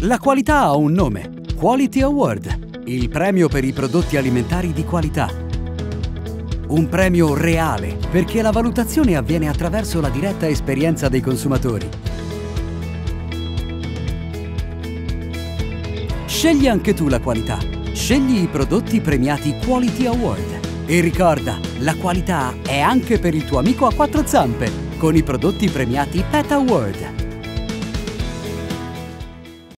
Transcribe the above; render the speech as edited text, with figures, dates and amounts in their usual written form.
La qualità ha un nome: Quality Award, il premio per i prodotti alimentari di qualità. Un premio reale, perché la valutazione avviene attraverso la diretta esperienza dei consumatori. Scegli anche tu la qualità. Scegli i prodotti premiati Quality Award. E ricorda, la qualità è anche per il tuo amico a quattro zampe, con i prodotti premiati Pet Award.